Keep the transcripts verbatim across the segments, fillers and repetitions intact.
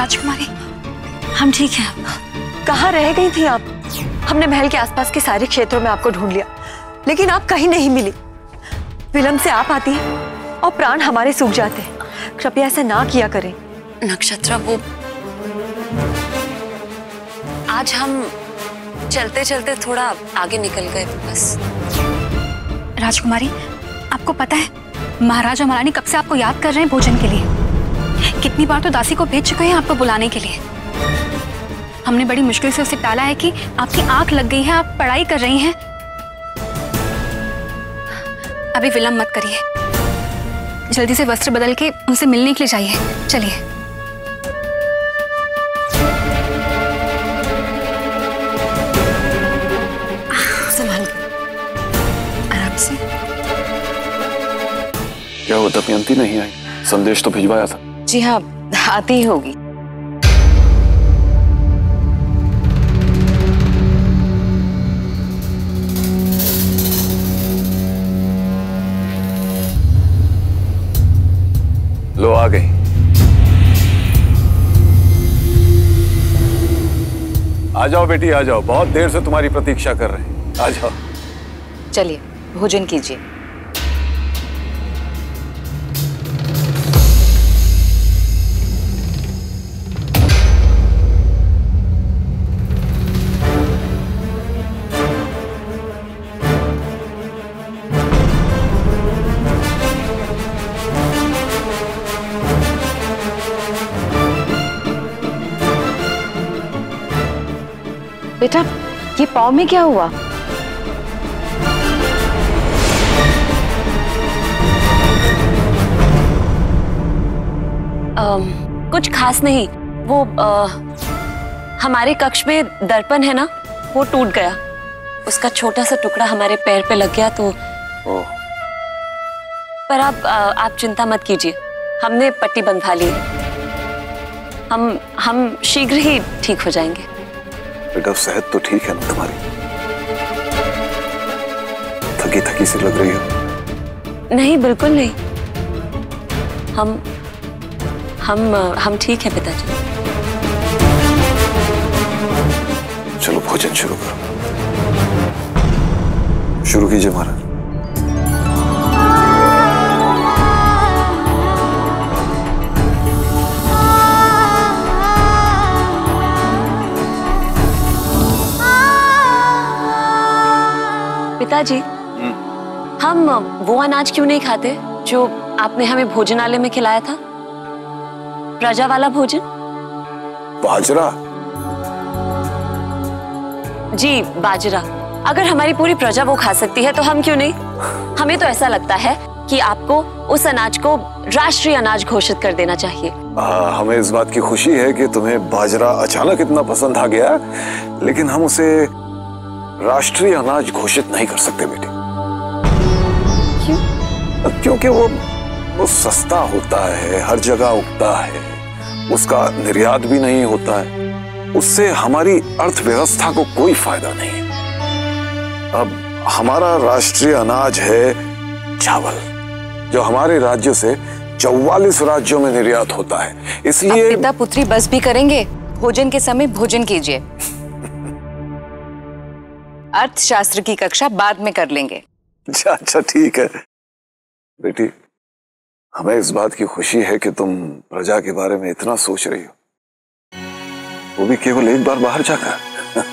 राजकुमारी, हम ठीक हैं। कहाँ रह गई थी आप? हमने महल के आसपास के सारे क्षेत्रों में आपको ढूंढ लिया, लेकिन आप कहीं नहीं मिली। विलंब से आप आती हैं और प्राण हमारे सूख जाते हैं। कृपया ऐसा ना किया करें। नक्षत्रा, वो आज हम चलते चलते थोड़ा आगे निकल गए बस। राजकुमारी, आपको पता है महाराजा महारानी कब से आपको याद कर रहे हैं भोजन के लिए। कितनी बार तो दासी को भेज चुके हैं आपको बुलाने के लिए। हमने बड़ी मुश्किल से उसे टाला है कि आपकी आंख लग गई है, आप पढ़ाई कर रही हैं। अभी विलंब मत करिए, जल्दी से वस्त्र बदल के उनसे मिलने के लिए जाइए। चलिए। संभाल, आराम से। क्या हुआ, दमयंती नहीं आई? संदेश तो भिजवाया था। जी हाँ, आती ही होगी। लो आ गई। आ जाओ बेटी, आ जाओ, बहुत देर से तुम्हारी प्रतीक्षा कर रहे हैं। आ जाओ। चलिए भोजन कीजिए। बेटा, ये पाँव में क्या हुआ? आ, कुछ खास नहीं। वो आ, हमारे कक्ष में दर्पण है ना, वो टूट गया। उसका छोटा सा टुकड़ा हमारे पैर पे लग गया तो। ओह। पर आप आ, आप चिंता मत कीजिए, हमने पट्टी बंधवा ली है। हम हम शीघ्र ही ठीक हो जाएंगे। बेटा, सेहत तो ठीक है ना तुम्हारी? थकी थकी सी लग रही है। नहीं, बिल्कुल नहीं। हम हम हम ठीक है पिताजी। चलो भोजन शुरू करो। शुरू कीजिए महाराज। पिताजी, हम वो अनाज क्यों नहीं खाते जो आपने हमें भोजनालय में खिलाया था? प्रजा वाला भोजन। बाजरा? जी, बाजरा। अगर हमारी पूरी प्रजा वो खा सकती है तो हम क्यों नहीं? हमें तो ऐसा लगता है कि आपको उस अनाज को राष्ट्रीय अनाज घोषित कर देना चाहिए। आ, हमें इस बात की खुशी है कि तुम्हें बाजरा अचानक इतना पसंद आ गया, लेकिन हम उसे राष्ट्रीय अनाज घोषित नहीं कर सकते बेटी। क्यों? क्योंकि वो वो सस्ता होता है, हर जगह उगता है, उसका निर्यात भी नहीं होता है, उससे हमारी अर्थव्यवस्था को कोई फायदा नहीं है। अब हमारा राष्ट्रीय अनाज है चावल, जो हमारे राज्य से चौवालीस राज्यों में निर्यात होता है। इसलिए पिता पुत्री बस भी करेंगे, भोजन के समय भोजन कीजिए। अर्थशास्त्र की कक्षा बाद में कर लेंगे। अच्छा अच्छा ठीक है बेटी, हमें इस बात की खुशी है कि तुम प्रजा के बारे में इतना सोच रही हो, वो भी केवल एक बार बाहर जाकर।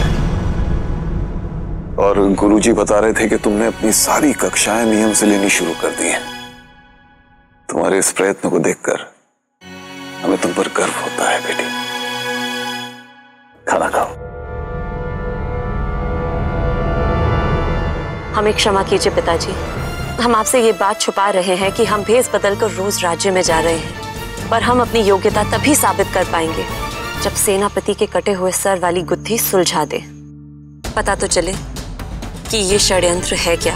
और गुरुजी बता रहे थे कि तुमने अपनी सारी कक्षाएं नियम से लेनी शुरू कर दी हैं। तुम्हारे इस प्रयत्न को देखकर हमें तुम पर गर्व होता है बेटी। खाना खाओ। हमें क्षमा कीजिए पिताजी, हम आपसे ये बात छुपा रहे हैं कि हम भेष बदलकर रोज राज्य में जा रहे हैं, पर हम अपनी योग्यता तभी साबित कर पाएंगे जब सेनापति के कटे हुए सर वाली गुत्थी सुलझा दे। पता तो चले कि ये षड्यंत्र है क्या।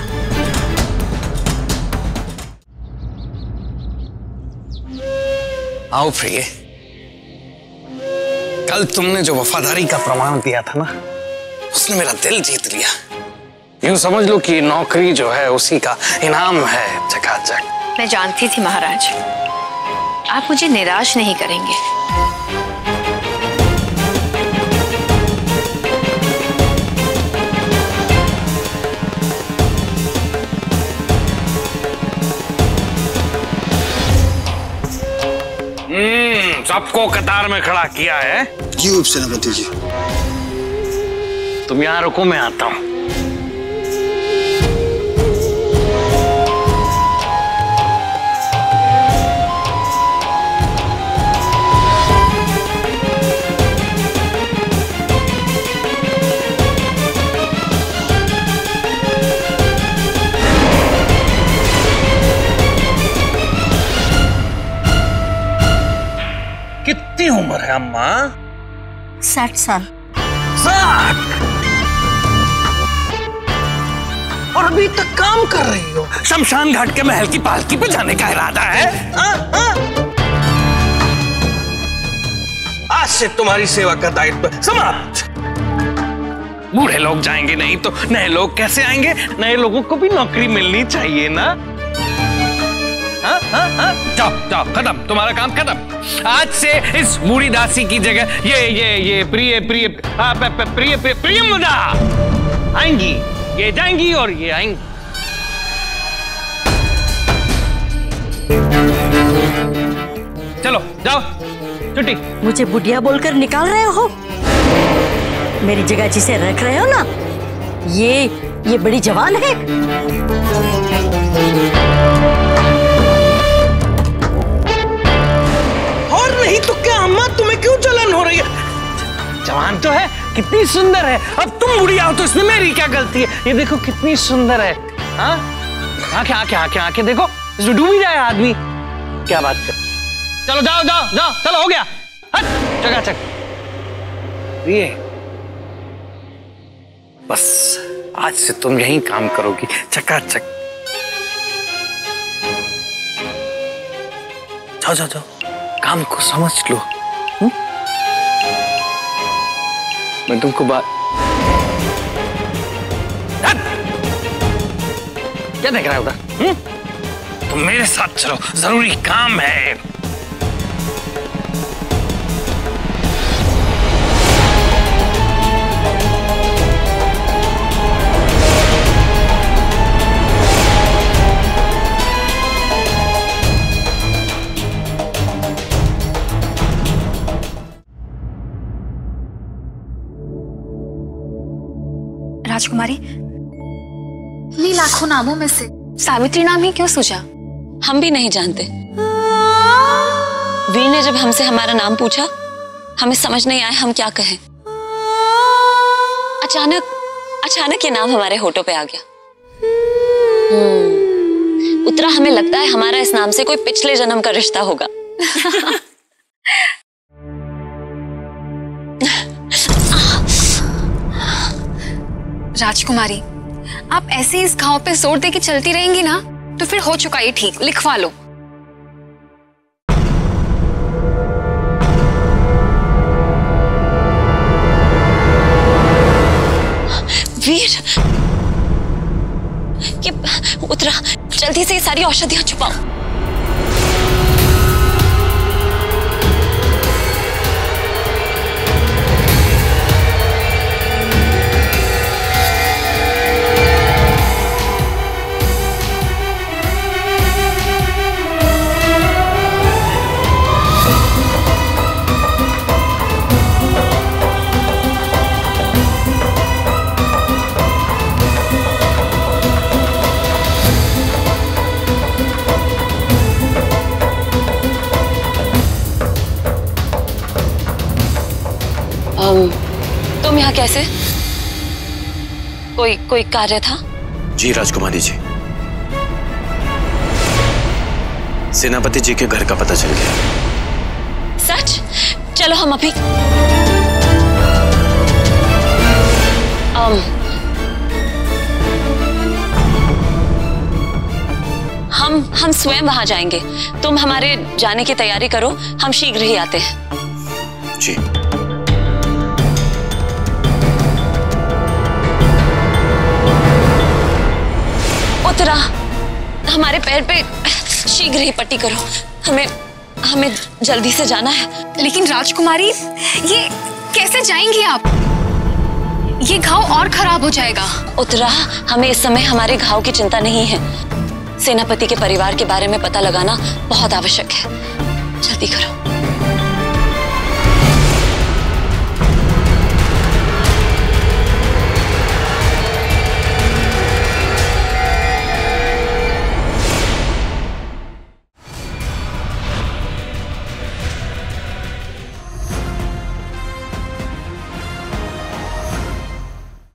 आओ प्रिय, कल तुमने जो वफादारी का प्रमाण दिया था ना, उसने मेरा दिल जीत लिया। यूं समझ लो कि नौकरी जो है उसी का इनाम है चकाचक। मैं जानती थी महाराज, आप मुझे निराश नहीं करेंगे। सबको कतार में खड़ा किया है। जी उप सेनापति जी। तुम यहाँ रुको, मैं आता हूँ। कितनी उम्र है अम्मा? साठ साल। साठ? और अभी तक काम कर रही हो? शमशान घाट के महल की पालकी पे जाने का इरादा है? आ, आ? आज से तुम्हारी सेवा का दायित्व समाप्त। बूढ़े लोग जाएंगे नहीं तो नए लोग कैसे आएंगे? नए लोगों को भी नौकरी मिलनी चाहिए ना। हाँ, हाँ, हाँ? जाओ जाओ, खत्म, तुम्हारा काम खत्म। आज से इस बूढ़ी दासी की जगह ये ये ये प्रिय प्रिय प्रिय प्रिय प्रियमदा आएंगी। ये जाएंगी और ये आएंगी। चलो जाओ, छुट्टी। मुझे बुढ़िया बोलकर निकाल रहे हो? मेरी जगह जिसे रख रहे हो ना, ये ये बड़ी जवान है। नहीं तो क्या अम्मा, तुम्हें क्यों जलन हो रही है? जवान तो है, कितनी सुंदर है। अब तुम बुढ़िया हो तो इसमें मेरी क्या गलती है? ये देखो कितनी सुंदर है। हाँ, आंखें आंखें आंखें आंखें देखो, इसमें डूब ही जाए आदमी। क्या बात कर। चलो जाओ जाओ जाओ, चलो हो गया। हट, चकाचक। ये बस आज से तुम यही काम करोगी, चकाचक। जाओ जाओ जाओ, काम को समझ लो। हुँ? मैं तुमको बात क्या देख रहा है उधर? तुम मेरे साथ चलो, जरूरी काम है। राजकुमारी, इन्हीं लाखों नामों में से सावित्री नाम ही क्यों सूझा? हम भी नहीं जानते। वीर ने जब हमसे हमारा नाम पूछा, हमें समझ नहीं आया हम क्या कहें। अचानक अचानक ये नाम हमारे होठों पे आ गया। उत्तरा, हमें लगता है हमारा इस नाम से कोई पिछले जन्म का रिश्ता होगा। राजकुमारी, आप ऐसे इस घाव पे जोर दे के चलती रहेंगी ना तो फिर हो चुका ये ठीक, लिखवा लो। वीर, ये उत्तरा, जल्दी से ये सारी औषधियां छुपाओ। तुम यहाँ कैसे? कोई कोई कार्य था? जी राजकुमारी जी, सेनापति जी के घर का पता चल गया। सच? चलो हम अभी um, हम हम स्वयं वहां जाएंगे। तुम हमारे जाने की तैयारी करो, हम शीघ्र ही आते हैं। जी। उत्तरा, हमारे पैर पे शीघ्र ही पट्टी करो, हमें हमें जल्दी से जाना है। लेकिन राजकुमारी, ये कैसे जाएंगी आप? ये घाव और खराब हो जाएगा। उत्तरा, हमें इस समय हमारे घाव की चिंता नहीं है। सेनापति के परिवार के बारे में पता लगाना बहुत आवश्यक है। जल्दी करो।